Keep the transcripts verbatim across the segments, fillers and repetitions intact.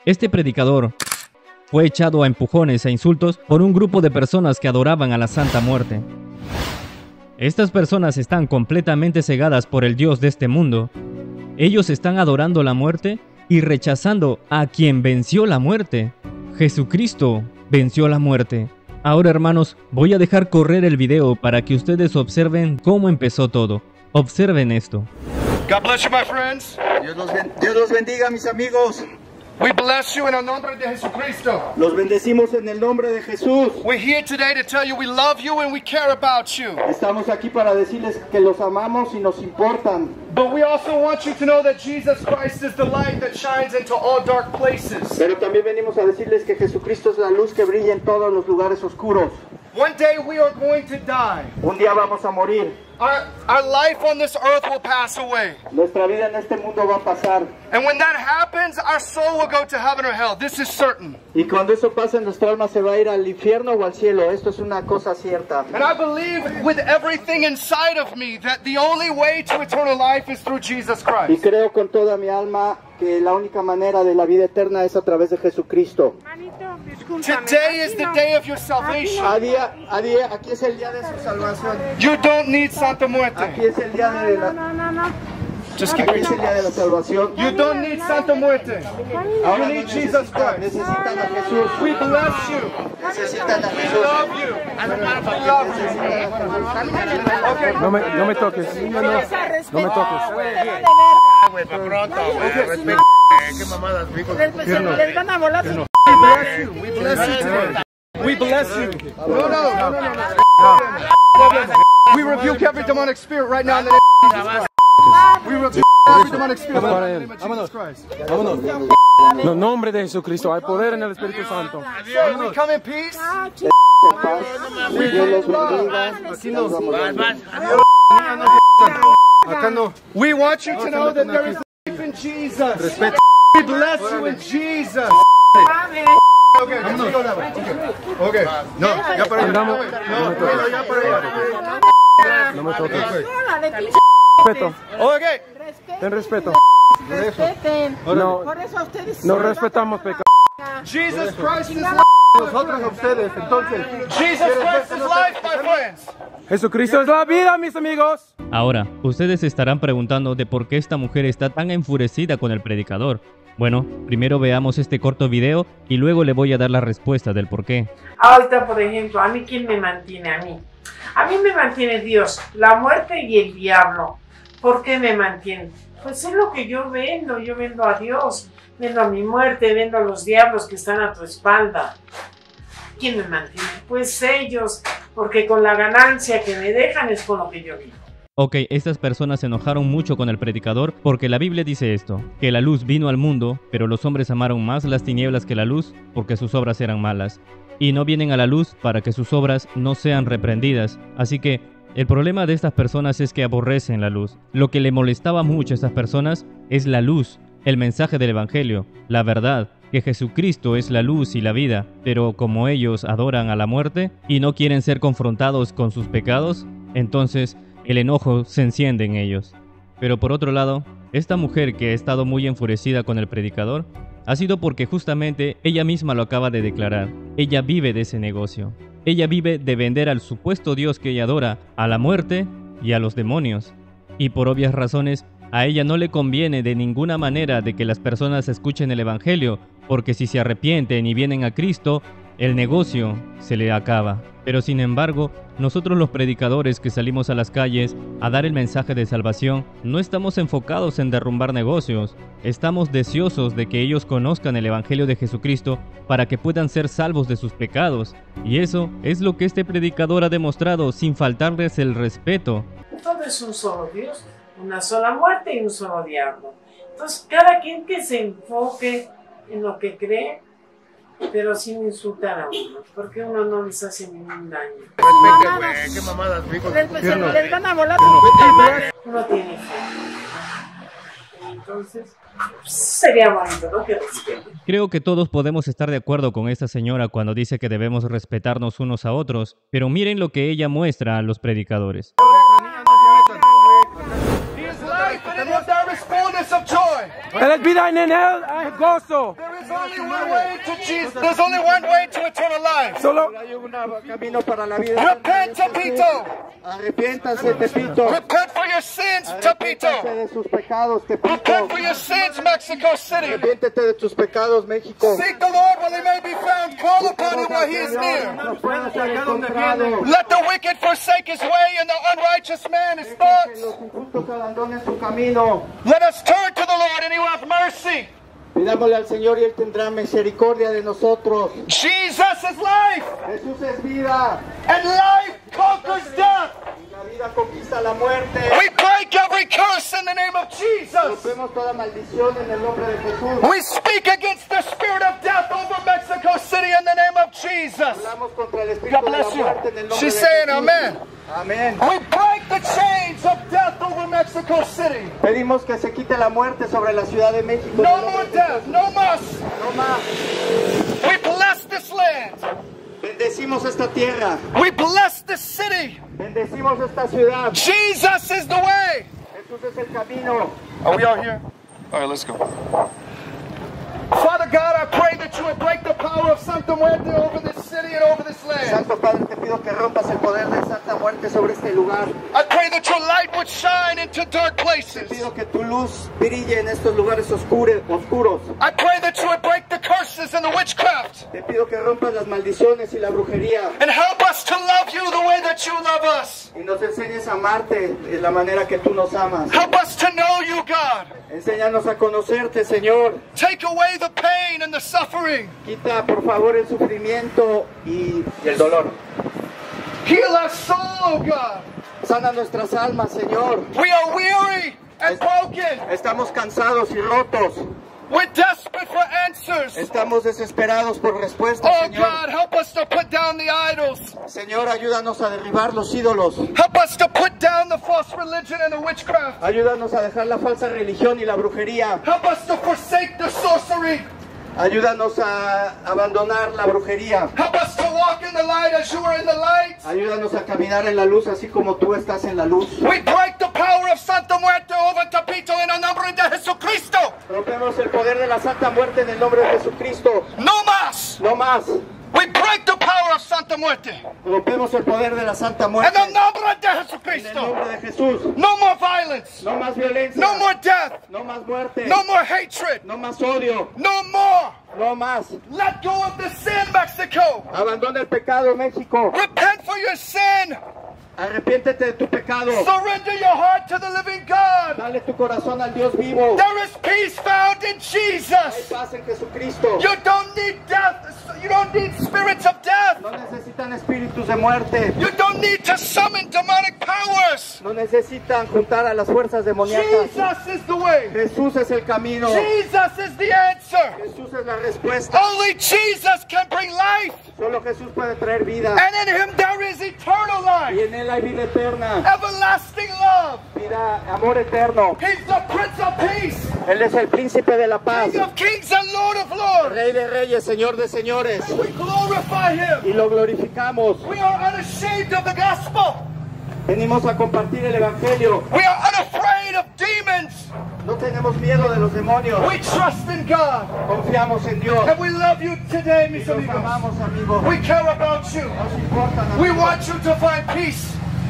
Este predicador fue echado a empujones e insultos por un grupo de personas que adoraban a la Santa Muerte. Estas personas están completamente cegadas por el Dios de este mundo. Ellos están adorando la muerte y rechazando a quien venció la muerte. Jesucristo venció la muerte. Ahora, hermanos, voy a dejar correr el video para que ustedes observen cómo empezó todo. Observen esto. God bless you, my friends. Dios los, ben Dios los bendiga, mis amigos. We bless you in el nombre de Jesucristo. Los bendecimos en el nombre de Jesús. We're here today to tell you we love you and we care about you. Estamos aquí para decirles que los amamos y nos importan. But we also want you to know that Jesus Christ is the light that shines into all dark places. Pero también venimos a decirles que Jesucristo es la luz que brilla en todos los lugares oscuros. One day we are going to die. Un día vamos a morir. Our, our life on this earth will pass away. Nuestra vida en este mundo va a pasar. And when that happens, our soul will go to heaven or hell. This is certain. Y cuando eso pase, nuestra alma se va a ir al infierno o al cielo. Esto es una cosa cierta. And I believe with everything inside of me that the only way to eternal life is through Jesus Christ. Y creo con toda mi alma que la única manera de la vida eterna es a través de Jesucristo. Today is the day of your salvation. A día, a día, aquí es el día de su salvación. You don't need Santa Muerte. Aquí es el día de la, No, no, no. Just keep aquí es el día de la salvación. You don't need Santa Muerte. Ahora You need Jesus Christ. necesitan a Jesús. We bless you. Necesitan a We Jesús. love you. We love you. Okay. No me, no me toques. No, no, no me toques. Güey, pa' pronto, güey. Respeto, qué mamadas, hijo. Les van a volar sus We bless you. We bless you today. We bless you. No, no, no, no, no. We rebuke every demonic spirit right now in the name of Jesus Christ. We rebuke every demonic spirit in the name of Jesus Christ. Vámonos. En el nombre de Jesucristo hay poder en el Espíritu Santo. So we come in peace. Dios los bendiga. Aquí no. Vas, vas. Acá no. We want you to know that there is life in Jesus. We bless you in Jesus. Okay, let's go that way. Okay. Okay. No, ya para allá. Andamos. No, no, ya para allá. No me toques. respeto. Respeto. Okay. Ten respeto. Respeten. No, Por eso a ustedes. no respetamos pecado. Jesus Christ is life. Nosotros a ustedes, entonces. Jesus Christ is life, my friends. Jesucristo es la vida, mis amigos. Ahora, ustedes se estarán preguntando de por qué esta mujer está tan enfurecida con el predicador. Bueno, primero veamos este corto video y luego le voy a dar la respuesta del por qué. Ahorita, por ejemplo, ¿a mí quién me mantiene? A mí. A mí me mantiene Dios, la muerte y el diablo. ¿Por qué me mantiene? Pues es lo que yo vendo, yo vendo a Dios, vendo a mi muerte, vendo a los diablos que están a tu espalda. ¿Quién me mantiene? Pues ellos, porque con la ganancia que me dejan es con lo que yo vivo. Ok, estas personas se enojaron mucho con el predicador porque la Biblia dice esto, que la luz vino al mundo, pero los hombres amaron más las tinieblas que la luz porque sus obras eran malas. Y no vienen a la luz para que sus obras no sean reprendidas. Así que el problema de estas personas es que aborrecen la luz. Lo que le molestaba mucho a estas personas es la luz, el mensaje del Evangelio, la verdad, que Jesucristo es la luz y la vida. Pero como ellos adoran a la muerte y no quieren ser confrontados con sus pecados, entonces el enojo se enciende en ellos. Pero por otro lado, esta mujer que ha estado muy enfurecida con el predicador ha sido porque justamente ella misma lo acaba de declarar. Ella vive de ese negocio. Ella vive de vender al supuesto Dios que ella adora, a la muerte y a los demonios. Y por obvias razones, a ella no le conviene de ninguna manera de que las personas escuchen el Evangelio, porque si se arrepienten y vienen a Cristo, el negocio se le acaba. Pero sin embargo, nosotros los predicadores que salimos a las calles a dar el mensaje de salvación, no estamos enfocados en derrumbar negocios. Estamos deseosos de que ellos conozcan el Evangelio de Jesucristo para que puedan ser salvos de sus pecados. Y eso es lo que este predicador ha demostrado sin faltarles el respeto. Todo es un solo Dios, una sola muerte y un solo diablo. Entonces, cada quien que se enfoque en lo que cree, pero sin insultar a uno, porque uno no les hace ningún daño. Respete, güey, qué mamadas, hijo. Les, les van a volar sus Uno tiene fe. Entonces, sería bonito, ¿no? Que respeten. Creo que todos podemos estar de acuerdo con esta señora cuando dice que debemos respetarnos unos a otros, pero miren lo que ella muestra a los predicadores. He is life and in his there is fullness of joy. Él es vida en él, hay gozo. There is only one way to Jesus. There's only one way to eternal life. Solo Hay un camino para la vida. Repent, Tepito. Arrepiéntanse, Tepito. Repent for your sins, Tepito. Arrepiéntanse de sus pecados, Tepito. Repent for your sins, Mexico City. Arrepiéntete de tus pecados, México. Seek the Lord while he may be found. Call upon him while he is near. No puede ser encontrado. Let the wicked forsake his way and the unrighteous man his Que thoughts. los injustos abandonen su camino. Let us turn to the Lord and he will have mercy. Pidámosle al Señor y Él tendrá misericordia de nosotros. Jesus is life, Jesús es vida. and life conquers death. La vida conquista la muerte. We break every curse in the name of Jesus. Rompemos toda maldición en el nombre de Jesús. We speak against the spirit of death over Mexico City in the name of Jesus. Hablamos contra el espíritu God de la bless you. muerte en el nombre She's de saying Jesús. amen. Amén. We break the chains of death over Mexico City. Pedimos que se quite la muerte sobre la Ciudad de México. en No el nombre more de death, no más. Jesús. No más. We bless this land. Bendecimos esta tierra. We bless this city. Bendecimos esta ciudad. Jesus is the way. Jesús es el camino. Are we all here? All right, let's go. Father God, I pray that you would break the power of Santa Muerte over this city and over this land. Santo Padre, te pido que rompas el poder de Santa Muerte sobre este lugar. I pray that your light would shine into dark Te places. pido que tu luz brille en estos lugares oscure- oscuros. I pray that you would break the curses and the witchcraft Te pido que rompas las maldiciones y la brujería. and help us to love you the way that you love us. Y nos enseñes a amarte de la manera que tú nos amas. Help us to know you, God. Enséñanos a conocerte, Señor. Take away the pain and the suffering. Quita, por favor, el sufrimiento y y el dolor. Heal our soul, oh God. Sana nuestras almas, Señor. We are weary and broken. Estamos cansados y rotos. We're desperate for answers. Estamos desesperados por respuestas, Oh Señor. God, help us to put down the idols. Señor, ayúdanos a derribar los ídolos. Help us to put down the false religion and the witchcraft. Ayúdanos a dejar la falsa religión y la brujería. Help us to forsake the sorcery. Ayúdanos a abandonar la brujería. Help us to walk in the light as you are in the light. Ayúdanos a caminar en la luz así como tú estás en la luz. We break the power of Santa Muerte over Tepito en el nombre de Jesucristo. Rompemos el poder de la Santa Muerte en el nombre de Jesucristo. No más. No más. We break the power of Santa Muerte Rompemos el poder de la Santa en Muerte el nombre de en el Jesucristo. nombre de Jesús. No more violence. No más violencia. No more death. No más muerte. No more hatred. No más odio. No more. No más. Let go of the sin, Mexico. Abandona el pecado, México. Repent for your sin. Arrepiéntete de tu pecado. Surrender your heart to the living God. Dale tu corazón al Dios vivo. There is peace found in Hay Jesus. paz en Jesucristo. You don't need death. You don't need spirits of death. No necesitan espíritus de muerte. You don't need to summon demonic powers. No necesitan juntar a las fuerzas demoníacas. Jesus is the way. Jesús es el camino. Jesus is the answer. Jesús es la respuesta. Only Jesus can bring life. Solo Jesús puede traer vida. And in him there is eternal Y life. en Él hay vida eterna. Everlasting love. Vida, amor eterno. He's the Prince of Peace. Él es el príncipe de la paz. King of kings and Lord of lords. Rey de reyes, Señor de señores. We glorify him. Y lo glorificamos. We are unashamed of the gospel. Venimos a compartir el Evangelio. We are unafraid of demons. No tenemos miedo de los demonios. We trust in God. Confiamos en Dios. And we love you today, Y mis los amigos. amamos, amigos. We care about you. Nos importan, We amigos. want you to find peace.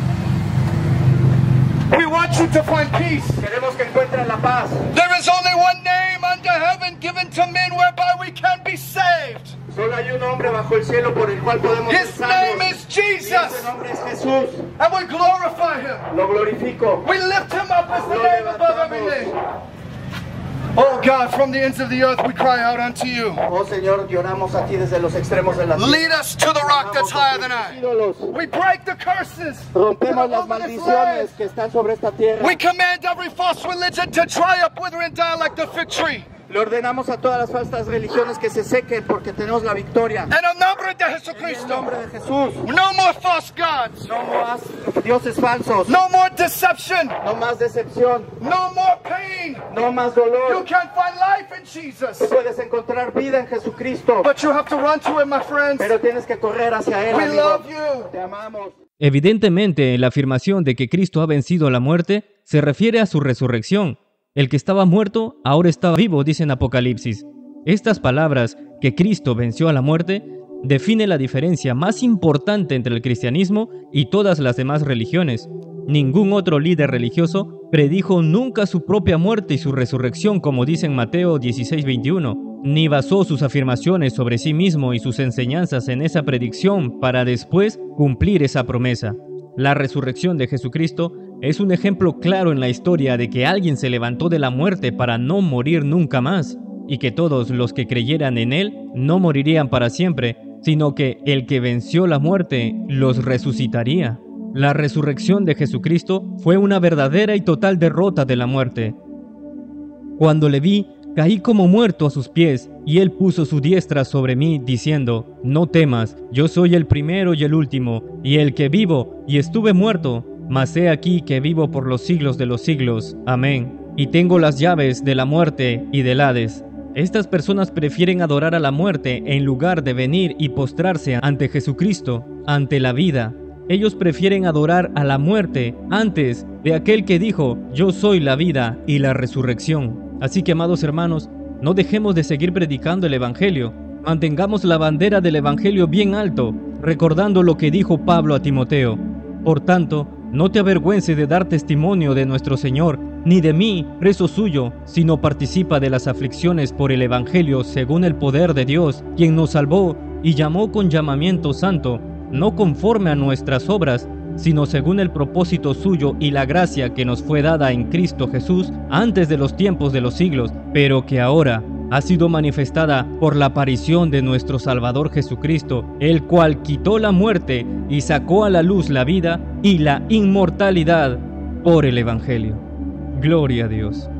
We want you to find peace. Queremos que encuentren la paz. There is only one name under heaven given to men whereby we can be saved. Solo hay un nombre bajo el cielo por el cual podemos ser His name salvos. is Y ese Jesus. nombre es Jesús. And we glorify him. Lo glorifico. We lift him up as the Lo name above every levantamos. name. Oh God, from the ends of the earth we cry out unto you. Oh Señor, lloramos a ti desde los extremos de la tierra. Lead us to the rock that's higher than Amamos a I. tus ídolos. We break the curses. Rompemos las over this maldiciones land. que están sobre esta tierra. We command every false religion to dry up, wither, and die like the fig tree. Le ordenamos a todas las falsas religiones que se sequen porque tenemos la victoria. En el nombre de En el Jesucristo. nombre de Jesús. No more false gods. No más dioses falsos. No more deception. No más decepción. No more pain. No más You dolor. can't find life in Jesus. Tú puedes encontrar vida en Jesucristo. But you have to run to him, my friends. Pero tienes que correr hacia Él, We amigo. love you. Te amamos. Evidentemente, la afirmación de que Cristo ha vencido la muerte se refiere a su resurrección, El que estaba muerto ahora estaba vivo, dice en Apocalipsis. Estas palabras, que Cristo venció a la muerte, define la diferencia más importante entre el cristianismo y todas las demás religiones. Ningún otro líder religioso predijo nunca su propia muerte y su resurrección, como dice en Mateo dieciséis veintiuno, ni basó sus afirmaciones sobre sí mismo y sus enseñanzas en esa predicción para después cumplir esa promesa. La resurrección de Jesucristo es un ejemplo claro en la historia de que alguien se levantó de la muerte para no morir nunca más, y que todos los que creyeran en Él no morirían para siempre, sino que el que venció la muerte los resucitaría. La resurrección de Jesucristo fue una verdadera y total derrota de la muerte. Cuando le vi, caí como muerto a sus pies, y Él puso su diestra sobre mí, diciendo: no temas, yo soy el primero y el último, y el que vivo, y estuve muerto, mas he aquí que vivo por los siglos de los siglos. Amén. Y tengo las llaves de la muerte y del Hades. Estas personas prefieren adorar a la muerte en lugar de venir y postrarse ante Jesucristo, ante la vida. Ellos prefieren adorar a la muerte antes de aquel que dijo: yo soy la vida y la resurrección. Así que, amados hermanos, no dejemos de seguir predicando el Evangelio. Mantengamos la bandera del Evangelio bien alto, recordando lo que dijo Pablo a Timoteo. Por tanto, no te avergüences de dar testimonio de nuestro Señor, ni de mí, preso suyo, sino participa de las aflicciones por el Evangelio según el poder de Dios, quien nos salvó y llamó con llamamiento santo, no conforme a nuestras obras, sino según el propósito suyo y la gracia que nos fue dada en Cristo Jesús antes de los tiempos de los siglos, pero que ahora ha sido manifestada por la aparición de nuestro Salvador Jesucristo, el cual quitó la muerte y sacó a la luz la vida y la inmortalidad por el Evangelio. Gloria a Dios.